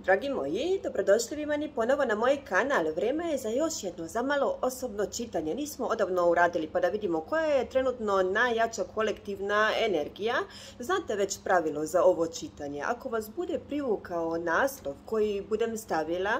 Dragi moji, dobrodošli vi meni ponovo na moj kanal. Vrijeme je za još jedno zamalo osobno čitanje. Nismo odavno uradili pa da vidimo koja je trenutno najjača kolektivna energija. Znate već pravilo za ovo čitanje. Ako vas bude privukao naslov koji budem stavila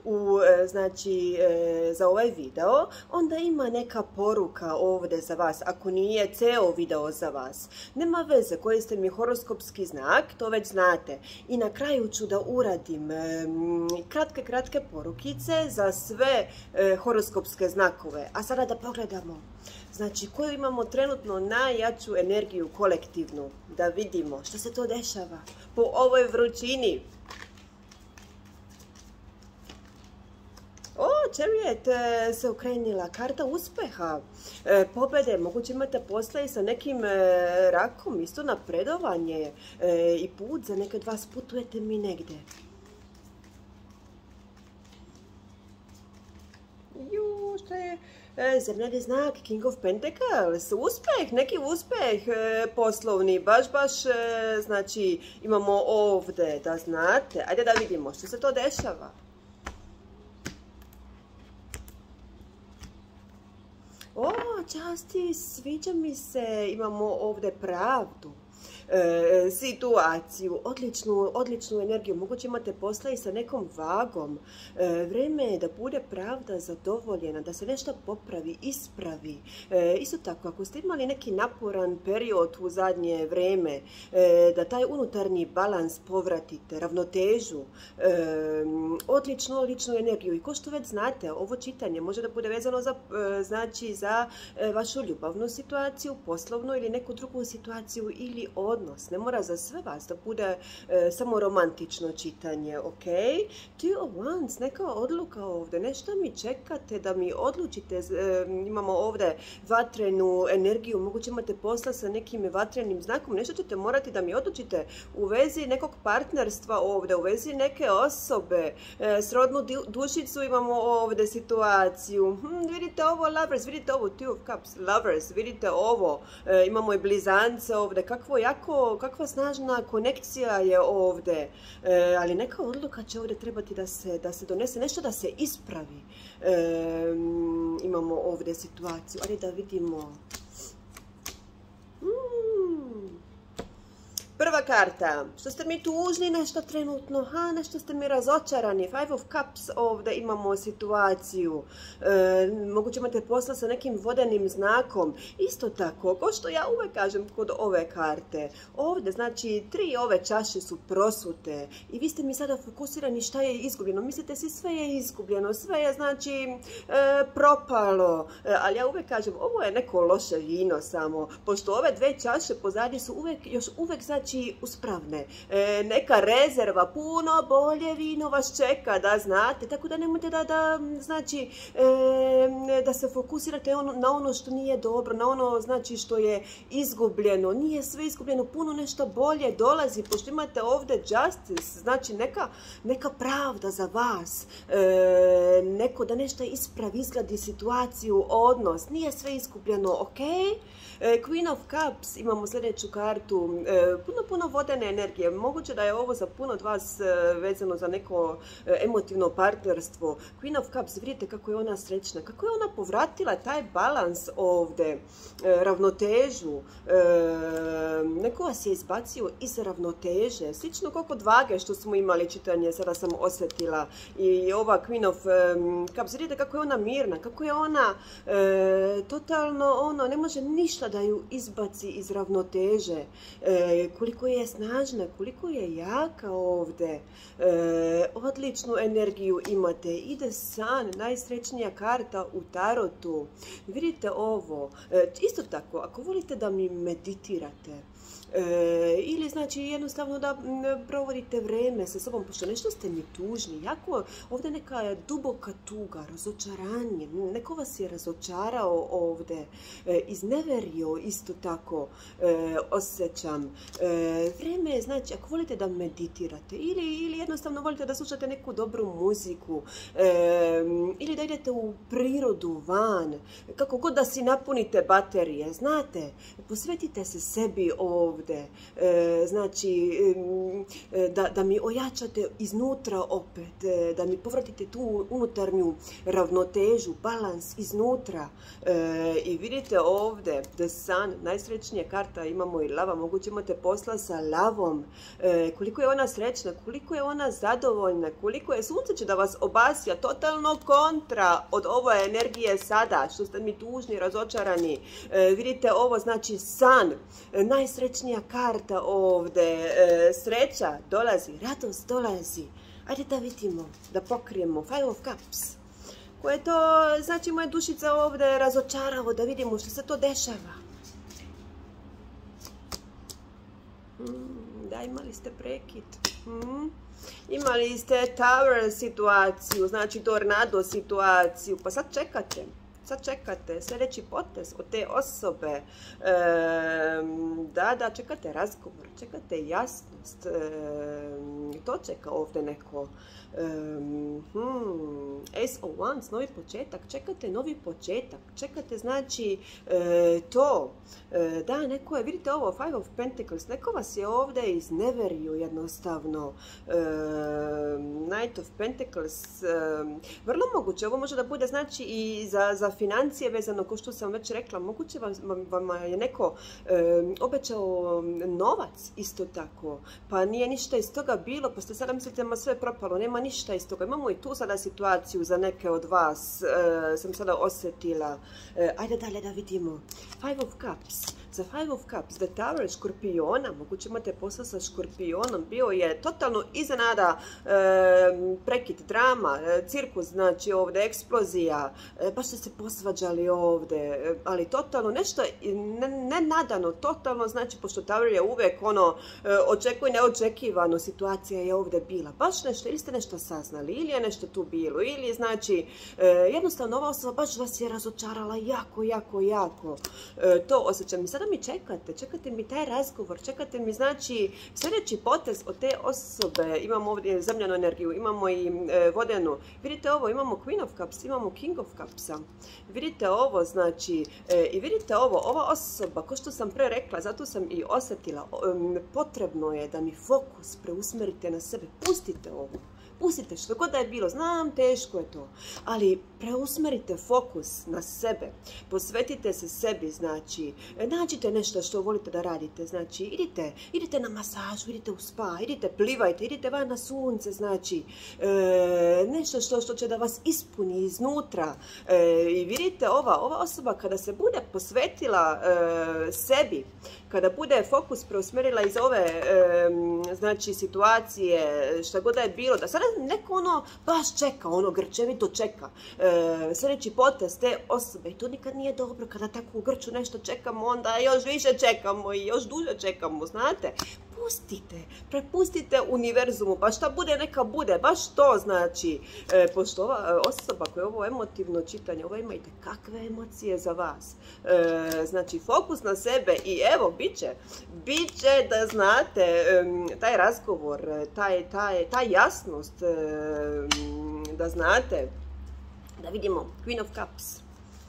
za ovaj video, onda ima neka poruka ovdje za vas. Ako nije ceo video za vas. Nema veze koji ste mi horoskopski znak, to već znate. I na kraju ću da uradim kratke porukice za sve horoskopske znakove. A sada da pogledamo. Znači, koju imamo trenutno najjaču energiju kolektivnu. Da vidimo što se to dešava po ovoj vrućini. Chariot se okrenila, karta uspjeha, pobjede, moguće imate posla i sa nekim rakom, isto napredovanje i put, za neke od vas putujete mi negdje. Što je zemljani znak, King of Pentacles, uspjeh, neki uspjeh poslovni, baš, znači imamo ovdje, da znate, ajde da vidimo što se to dešava. Časti, sviđa mi se, imamo ovdje pravdu, situaciju, odličnu energiju, moguće imate posla i sa nekom vagom. Vrijeme je da bude pravda zadovoljena, da se nešto popravi, ispravi. Isto tako, ako ste imali neki naporan period u zadnje vrijeme, da taj unutarnji balans povratite, ravnotežu, odličnu energiju. I ko što već znate, ovo čitanje može da bude vezano za vašu ljubavnu situaciju, poslovnu ili neku drugu situaciju ili odnos. Ne mora za sve vas da bude samo romantično čitanje, ok? Two of Wands, neka odluka ovdje, nešto mi čekate da mi odlučite. Imamo ovdje vatrenu energiju, moguće imate posla sa nekim vatrenim znakom, nešto ćete morati da mi odlučite u vezi nekog partnerstva ovdje, u vezi neke osobe, srodnu dušicu imamo ovdje situaciju. Vidite ovo, Lovers, vidite ovo, Two of Cups, Lovers, vidite ovo, imamo i blizance ovdje, kakva snažna konekcija je ovdje, ali neka odluka će ovdje trebati da se donese, nešto da se ispravi. Imamo ovdje situaciju, ali da vidimo. Prva karta, što ste mi tužni nešto trenutno, nešto ste mi razočarani, Five of Cups, ovdje imamo situaciju, moguće imate posla sa nekim vodenim znakom, isto tako, ko što ja uvek kažem kod ove karte, ovdje znači 3 ove čaše su prosute i vi ste mi sada fokusirani šta je izgubljeno, mislite si sve je izgubljeno, sve je znači propalo, ali ja uvek kažem ovo je neko loše vino samo, pošto ove 2 čaše pozadnje su još uvek znači uspravne. Neka rezerva, puno bolje vino vas čeka, da znate, tako da nemojte da se fokusirate na ono što nije dobro, na ono znači što je izgubljeno. Nije sve izgubljeno, puno nešto bolje dolazi, pošto imate ovdje justice, znači neka pravda za vas, neko da nešto ispravi, izgledi situaciju, odnos, nije sve izgubljeno, ok? Queen of Cups, imamo sljedeću kartu, puno vodene energije, moguće da je ovo za puno od vas vezano za neko emotivno partnerstvo. Queen of Cups, vidite kako je ona srećna, kako je ona povratila taj balans ovdje, ravnotežu, neko vas je izbacio iz ravnoteže, slično kako kod vage što smo imali čitanje, sada sam osjetila, i ova Queen of Cups, vidite kako je ona mirna, kako je ona totalno ne može ništa da ju izbaci iz ravnoteže, koliko je snažna, koliko je jaka ovdje, odličnu energiju imate, ide Sun, najsrećnija karta u tarotu, vidite ovo, isto tako, ako volite da mi meditirate, ili znači jednostavno da provodite vrijeme sa sobom, pošto nešto ste mi tužni, jako ovdje neka duboka tuga, razočaranje, neko vas je razočarao ovdje, izneverio isto tako, osjećam. Vrijeme je, znači, ako volite da meditirate ili jednostavno volite da slušate neku dobru muziku, ili da idete u prirodu, van, kako god da si napunite baterije, znate, posvetite se sebi ovdje, ovdje, znači da mi ojačate iznutra opet, da mi povratite tu unutarnju ravnotežu, balans iznutra. I vidite ovdje, The Sun, najsrećnija karta, imamo i lava, moguće imate posla sa lavom, koliko je ona srećna, koliko je ona zadovoljna, koliko je sunce će da vas obasja, totalno kontra od ove energije sada, što ste mi tužni, razočarani. Vidite ovo, znači Sun, najsrećnija karta ovdje, sreća dolazi, radost dolazi. Ajde da vidimo, da pokrijemo Five of Cups. Koje to, znači moja dušica ovdje razočaravo, da vidimo što se to dešava. Da, imali ste prekid. Imali ste Tower situaciju, znači tornado situaciju, pa sad čekate sljedeći potez od te osobe. Da, čekate razgovor, čekate jasnost. To čeka ovdje neko. Ace of Wands, novi početak, čekate novi početak, čekate znači to. Da, neko je, vidite ovo, Five of Pentacles, neko vas je ovdje izneverio jednostavno. Knight of Pentacles, vrlo moguće, ovo može da bude znači i za financije vezano, kao što sam već rekla, moguće vam je neko obećao novac isto tako, pa nije ništa iz toga bilo, pa ste sada mislite ma sve propalo, nema ništa iz toga. Imamo i tu sada situaciju za neke od vas, sam sada osjetila. Ajde dalje da vidimo. Five of Cups. Za Five of Cups, The Tower, Škorpiona, moguće imate posao sa Škorpionom, bio je totalno iznenada, prekid, drama, cirkus, znači ovdje eksplozija, baš ste se posvađali ovdje, ali totalno nešto nenadano, totalno, znači pošto Tower je uvijek ono, očekuj neočekivano, situacija je ovdje bila, baš nešto, ili ste nešto saznali, ili je nešto tu bilo, ili znači, jednostavno ova osoba baš vas je razočarala jako, to osjećam. I sada mi čekate mi taj razgovor, čekate mi znači sljedeći potez od te osobe. Imamo ovdje zemljanu energiju, imamo i vodenu. Vidite ovo, imamo Queen of Cups, imamo King of Cupsa. Vidite ovo, znači, i vidite ovo, ova osoba, kao što sam pre rekla, zato sam i osjetila, potrebno je da mi fokus preusmerite na sebe, pustite ovo. Pustite što god da je bilo, znam teško je to, ali preusmerite fokus na sebe, posvetite se sebi, znači, nađite nešto što volite da radite, znači, idite na masažu, idite u spa, idite plivajte, idite van na sunce, znači, nešto što će da vas ispuni iznutra. I vidite, ova osoba kada se bude posvetila sebi, kada bude fokus preusmerila iz ove, znači, situacije, šta god da je bilo, da sada neko ono baš čeka, ono grčevito čeka sljedeći potez te osobe, i to nikad nije dobro kada tako u grču nešto čekamo, onda još više čekamo i još duže čekamo, znate. Prepustite univerzumu, pa šta bude neka bude, baš to znači, pošto ova osoba koja je ovo emotivno čitanje, ova ima itekakve emocije za vas, znači fokus na sebe i evo, bit će da znate, taj razgovor, ta jasnost, da znate, da vidimo, Queen of Cups.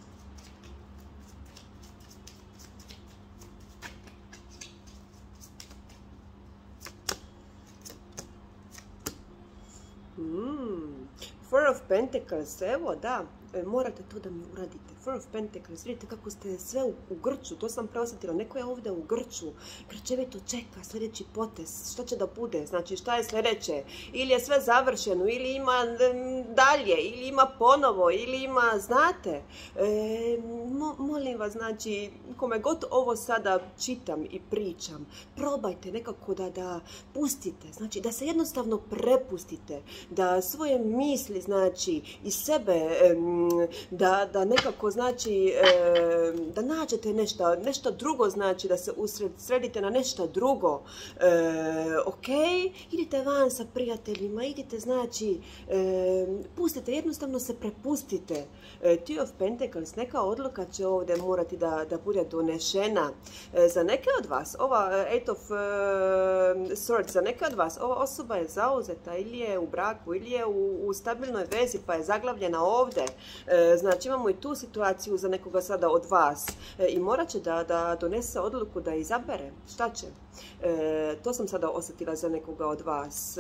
Four of Pentacles, evo da, morate to da mi uradite. Four of Pentacles, vidite kako ste sve u grču, to sam preosjetila, neko je ovdje u grču, grčevito čeka sljedeći potez, šta će da bude, znači šta je sljedeće, ili je sve završeno, ili ima dalje, ili ima ponovo, ili ima, znate, molim vas, znači, kome god ovo sada čitam i pričam, probajte nekako da pustite, znači da se jednostavno prepustite, da svoje misli, znači, i sebe, da nekako, znači, da nađete nešto drugo, znači, da se usredite na nešto drugo, ok, idite van sa prijateljima, idite, znači, pustite, jednostavno se prepustite. Two of Pentacles, neka odluka će ovdje morati da bude donešena. Za neke od vas, ova Eight of Swords, za neke od vas, ova osoba je zauzeta, ili je u braku, ili je u stabilnoj vezi, pa je zaglavljena ovdje. Znači imamo i tu situaciju za nekoga sada od vas i morat će da donese odluku da izabere. Šta će? To sam sada osjetila za nekoga od vas.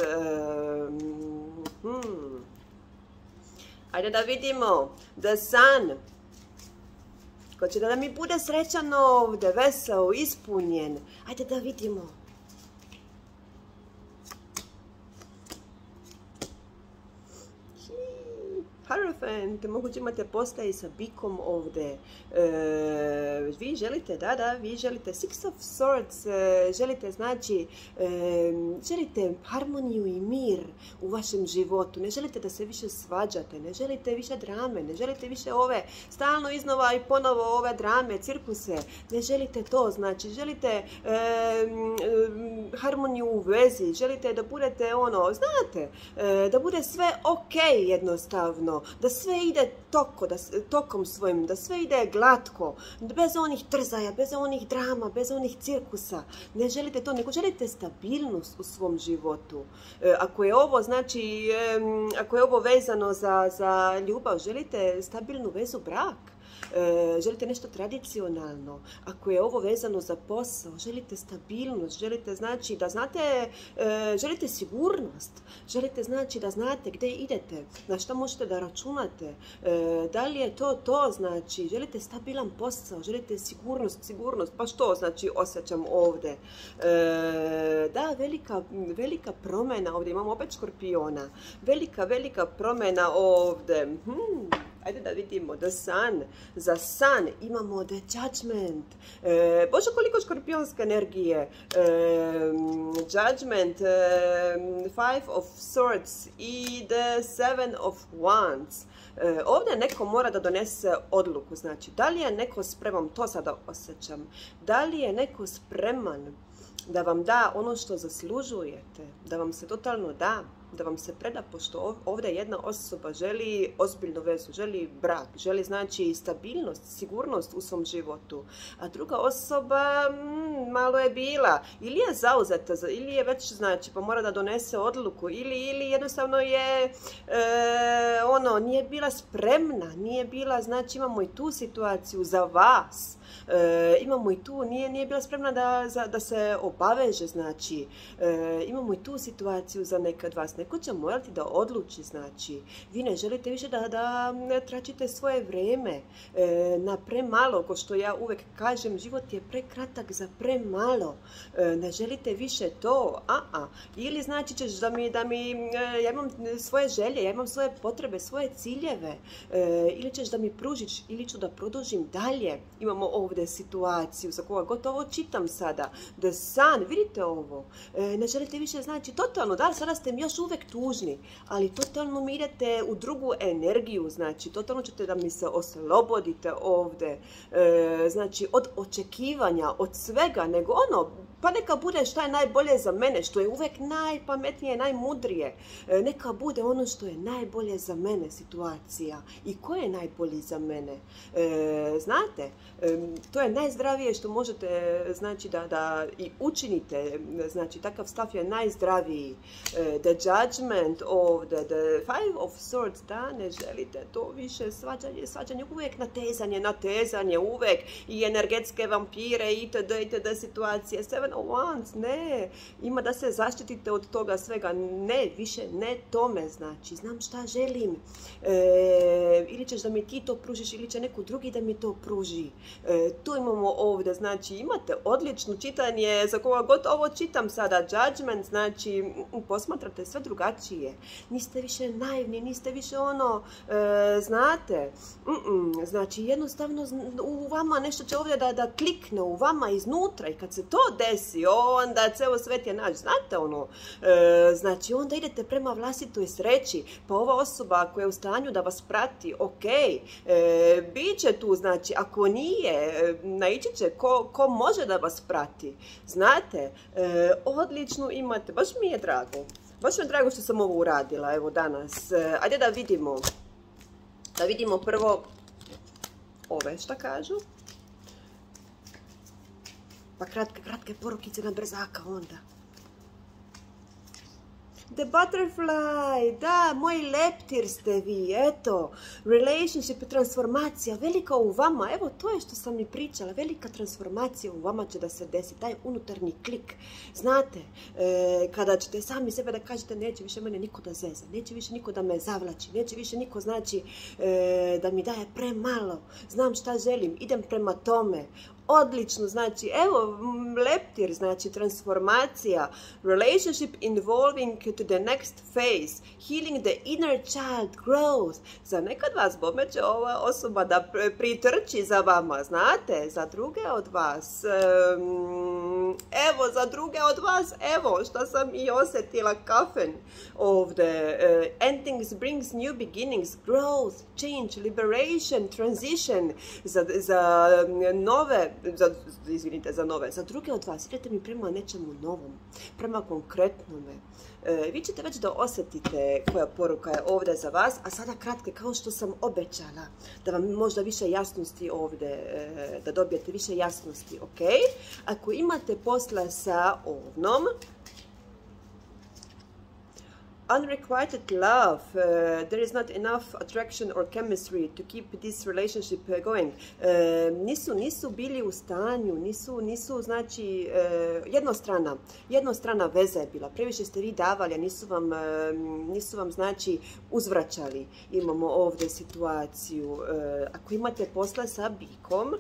Ajde da vidimo. The Sun. Ko će da mi bude srećan ovdje, veseo, ispunjen. Ajde da vidimo. Hierophant, moguće imate postaje sa bikom ovdje. Vi želite, vi želite Six of Swords, želite, znači, želite harmoniju i mir u vašem životu. Ne želite da se više svađate, ne želite više drame, ne želite više ove stalno iznova i ponovo ove drame, cirkuse. Ne želite to, znači, želite harmoniju u vezi, želite da budete znate, da bude sve ok jednostavno. Da sve ide tokom svojim, da sve ide glatko, bez onih trzaja, bez onih drama, bez onih cirkusa. Ne želite to, nego želite stabilnost u svom životu. Ako je ovo, znači, ako je ovo vezano za ljubav, želite stabilnu vezu, brak. Želite nešto tradicionalno, ako je ovo vezano za posao, želite stabilnost, želite, znači, da znate, želite sigurnost, želite, znači, da znate gdje idete, na što možete da računate, da li je to, znači, želite stabilan posao, želite sigurnost, pa što, znači, osjećam ovdje. Da, velika promjena ovdje, imamo opet Škorpiona, velika promjena ovdje. Ajde da vidimo, The Sun. Za Sun imamo The Judgment. Bože, koliko škorpionske energije. Judgment, Five of Swords i The Seven of Wands. Ovdje neko mora da donese odluku. Znači, da li je neko spreman, to sada osjećam, da li je neko spreman da vam da ono što zaslužujete, da vam se totalno da, da vam se preda, pošto ovdje jedna osoba želi ozbiljnu vezu, želi brak, želi, znači, stabilnost, sigurnost u svom životu, a druga osoba malo je bila, ili je zauzeta, ili je već, znači, pa mora da donese odluku, ili jednostavno je, nije bila spremna, nije bila, znači, imamo i tu situaciju za vas. Imamo i tu, nije bila spremna da se obaveže, znači, imamo i tu situaciju za neke od vas. Neko će morati da odluči, znači, vi ne želite više da tračite svoje vrijeme na premalo, ko što ja uvek kažem, život je prekratak za premalo, ne želite više to, ili znači ćeš ja imam svoje želje, ja imam svoje potrebe, svoje ciljeve, ili ćeš da mi pružiš, ili ću da produžim dalje. Imamo ovdje situaciju za koga gotovo čitam sada. The Sun, vidite ovo. Ne želite više, znači, totalno, da, sada ste još uvek tužni, ali totalno mi idete u drugu energiju, znači, totalno ćete da mi se oslobodite ovdje, znači, od očekivanja, od svega, nego pa neka bude šta je najbolje za mene, što je uvek najpametnije, najmudrije. Neka bude ono što je najbolje za mene situacija. I ko je najbolji za mene? Znate, to je najzdravije što možete, znači, da i učinite. Znači, takav stav je najzdraviji. The Judgment ovdje, The Five of Swords, da, ne želite to više, svađanje, uvijek natezanje, uvijek, i energetske vampire, itd. situacije. Seven of Wands, ne, ima da se zaštitite od toga svega, ne, više ne tome, znači, znam šta želim, ili ćeš da mi ti to pružiš, ili će neko drugi da mi to pruži. Tu imamo ovdje, znači, imate odlično čitanje, za koga god ovo čitam sada, Judgment, znači, posmatrate sve drugačije, niste više naivni, niste više znate, znači, jednostavno u vama nešto će ovdje da klikne u vama iznutra, i kad se to desi, onda ceo svet je naš, znate znači, onda idete prema vlastitoj sreći, pa ova osoba koja je u stanju da vas prati, ok, bit će tu, znači, ako nije, naići će ko može da vas prati, znate, odlično imate, baš mi je drago što sam ovo uradila, evo, danas. Ajde da vidimo prvo ove šta kažu, pa kratke porukice na brzaka onda. The butterfly, da, moj leptir ste vi, eto, relationship, transformacija, velika u vama, evo to je što sam mi pričala, velika transformacija u vama će da se desi, taj unutarnji klik, znate, kada ćete sami sebe da kažete neće više mene niko da zeza, neće više niko da me zavlači, neće više niko znači da mi daje premalo, znam šta želim, idem prema tome. Odlično, znači, evo, leptir, znači, transformacija, relationship involving to the next phase, healing the inner child growth. Za nekad vas bome će ova osoba da pritrči za vama, znate, za druge od vas. Evo, za druge od vas, evo, što sam i osjetila kafen ovdje. Endings brings new beginnings, growth, change, liberation, transition, za nove, za nove, za druge od vas, idete mi prema nečemu novom, prema konkretnome. Vi ćete već da osjetite koja poruka je ovdje za vas, a sada kratke, kao što sam obećala, da vam možda više jasnosti ovdje, da dobijete više jasnosti, ok? Ako imate posla sa ovnom, unrequited love, there is not enough attraction or chemistry to keep this relationship going. Nisu bili u stanju, nisu znači, jednostrana veza je bila. Previše ste vi davali, a nisu vam znači uzvraćali. Imamo ovdje situaciju. Ako imate posla sa bikom,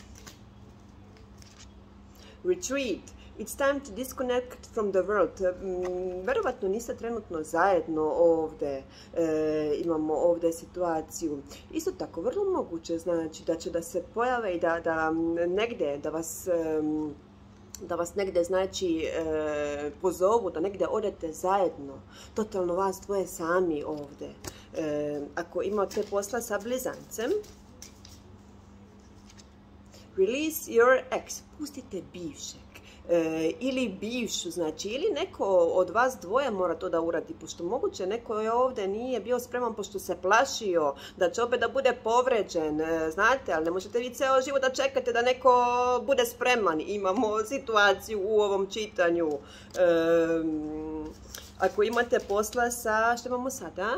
retreat. It's time to disconnect from the world. Verovatno niste trenutno zajedno ovdje. Imamo ovdje situaciju. Isto tako, vrlo moguće znači da će da se pojave i da negdje, da vas negdje znači pozovu, da negdje odete zajedno. Totalno vas dvoje sami ovdje. Ako imate posla sa blizancem, release your ex. Pustite bivšeg. Ili bivšu, znači, ili neko od vas dvoje mora to da uradi, pošto moguće neko je ovdje nije bio spreman, pošto se plašio da će opet da bude povređen, znate, ali ne možete vi ceo život da čekate da neko bude spreman. Imamo situaciju u ovom čitanju. Ako imate posla sa, što imamo sada?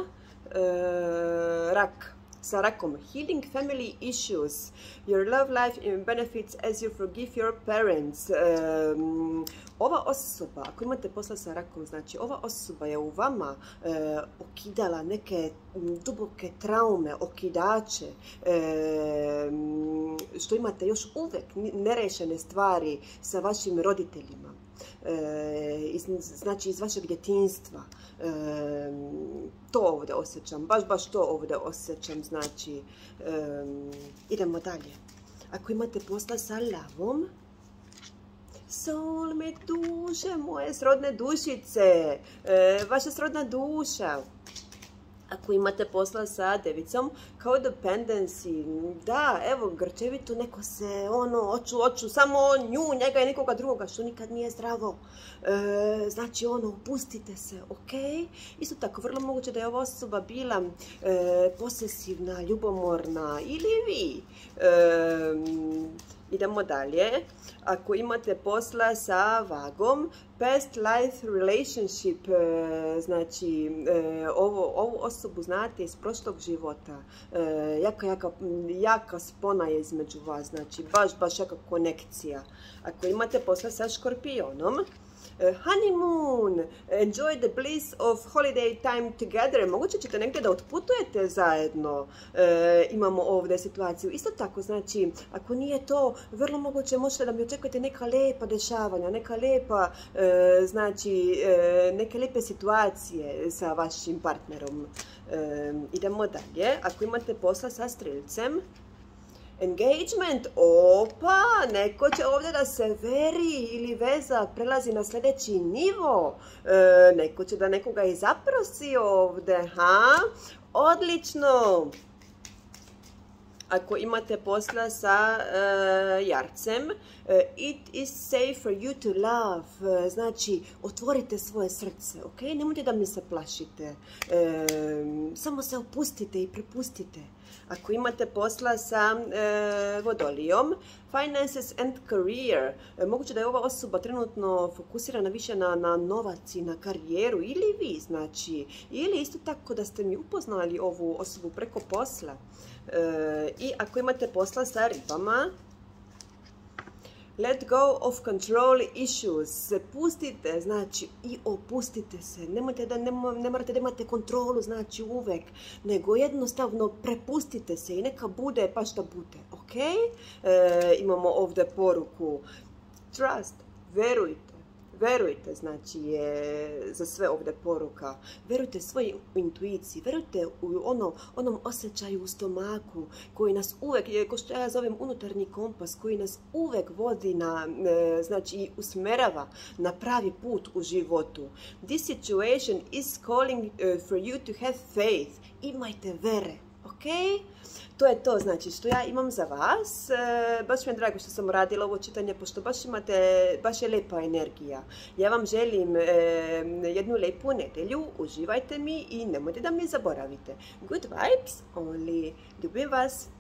Rak. Sa rakom, healing family issues, your love life benefits as you forgive your parents. Ova osoba, ako imate posla sa rakom, znači ova osoba je u vama okidala neke duboke traume, okidače, što imate još uvek nerešene stvari sa vašim roditeljima. Znači iz vašeg djetinjstva. To ovdje osjećam, baš to ovdje osjećam, znači idemo dalje. Ako imate posla sa lavom, soulmate duše, moje srodne dušice, vaša srodna duša. Ako imate posla sa devicom, codependency, da, evo, grčevito, neko se, oču, samo nju, njega i nikoga drugoga, što nikad nije zdravo. Znači, pustite se, ok? Isto tako, vrlo moguće da je ova osoba bila posesivna, ljubomorna, ili vi. Idemo dalje. Ako imate posla sa vagom, past life relationship, znači ovu osobu znate iz prošlog života, jaka spona je između vas, znači baš jaka konekcija. Ako imate posla sa škorpionom, honeymoon, enjoy the bliss of holiday time together. Moguće ćete negdje da otputujete zajedno. Imamo ovdje situaciju. Isto tako, znači, ako nije to, vrlo moguće možete da mi očekujete neka lijepa dešavanja, neka lijepa, znači, neke lijepe situacije sa vašim partnerom. Idemo dalje. Ako imate posla sa strilcem, engagement, opa, neko će ovdje da se veri ili veza prelazi na sljedeći nivo. Neko će da nekoga i zaprosi ovdje, ha? Odlično! Ako imate posla sa jarcem, it is safe for you to love, znači otvorite svoje srce, ok? Nemojte da mi se plašite, samo se opustite i prepustite. Ako imate posla sa Vodolijom, finances and career, moguće da je ova osoba trenutno fokusirana više na novac i na karijeru, ili vi, znači, ili isto tako da ste mi upoznali ovu osobu preko posla. I ako imate posla sa Ribama, let go of control issues. Pustite, znači, i opustite se. Ne morate da imate kontrolu, znači, uvek, nego jednostavno prepustite se i neka bude pa šta bude, ok? Imamo ovdje poruku trust, verujte, znači, je za sve ovdje poruka. Verujte svojoj intuiciji, verujte u onom osjećaju u stomaku koji nas uvek, ko što ja zovem unutarnji kompas, koji nas uvek vodi znači i usmerava na pravi put u životu. This situation is calling for you to have faith. Imajte vere, ok? To je to, znači, što ja imam za vas. Baš mi je drago što sam radila ovo čitanje, pošto baš je lijepa energija. Ja vam želim jednu lijepu nedjelju, uživajte mi i nemojte da me zaboravite. Good vibes only. Ljubim vas.